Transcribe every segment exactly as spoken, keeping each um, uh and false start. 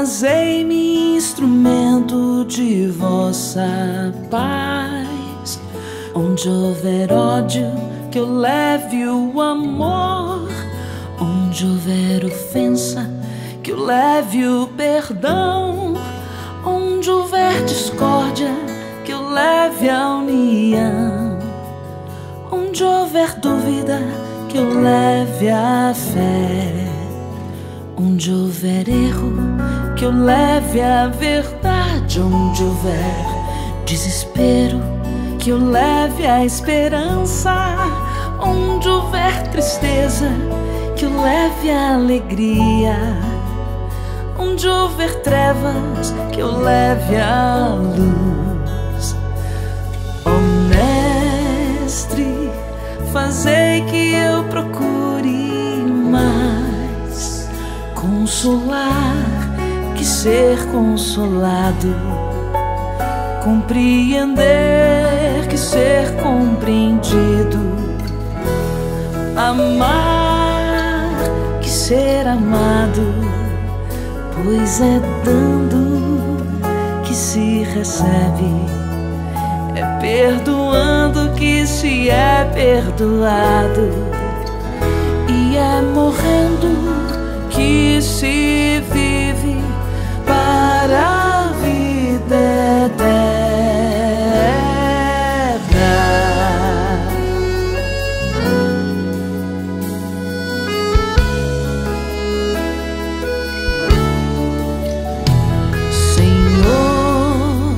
Fazei-me instrumento de vossa paz. Onde houver ódio, que eu leve o amor. Onde houver ofensa, que eu leve o perdão. Onde houver discórdia, que eu leve a união. Onde houver dúvida, que eu leve a fé. Onde houver erro, que eu leve a verdade. Onde houver desespero, que eu leve a esperança. Onde houver tristeza, que eu leve a alegria. Onde houver trevas, que eu leve a luz. Ó Mestre, fazei que eu procure mais consolar que ser consolado, compreender que ser compreendido, amar que ser amado, pois é dando que se recebe, é perdoando que se é perdoado, e é morrendo que se vive para a vida eterna. Senhor,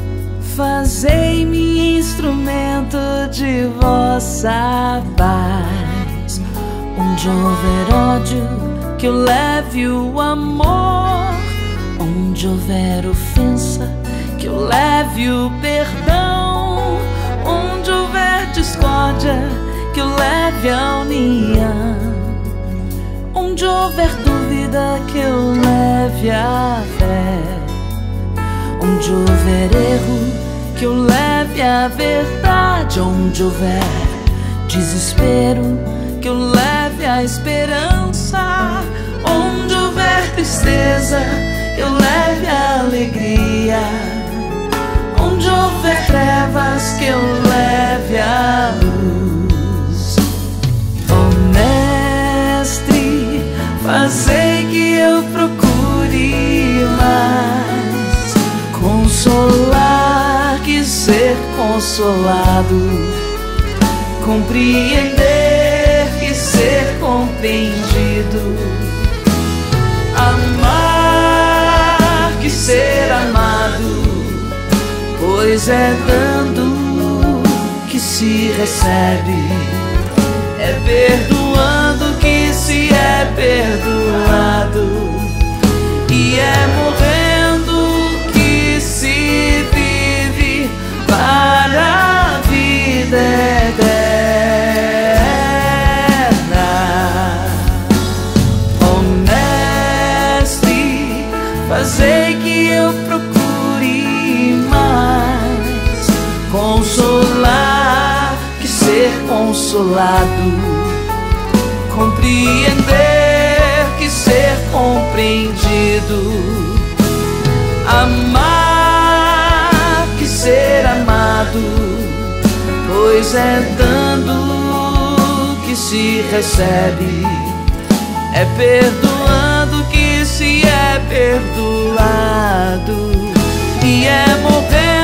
fazei-me instrumento de vossa paz. Onde houver ódio, que eu leve o amor. Onde houver ofensa, que eu leve o perdão. Onde houver discórdia, que eu leve a união. Onde houver dúvida, que eu leve a fé. Onde houver erro, que eu leve a verdade. Onde houver desespero, que eu leve a esperança. Onde houver tristeza, que eu leve a alegria. Onde houver trevas, que eu leve a luz. Ó Mestre, fazei que eu procure mais consolar que ser consolado, compreender que ser compreendido, amar que ser amado, pois é dando que se recebe, é perdoando que se é perdoado, e é morrendo que se vive para a vida eterna. Ó Mestre, fazei que eu procure mais consolar que ser consolado, compreender que ser compreendido, amar que ser amado, pois é dando que se recebe, é perdoando que se é perdoado, e é morrer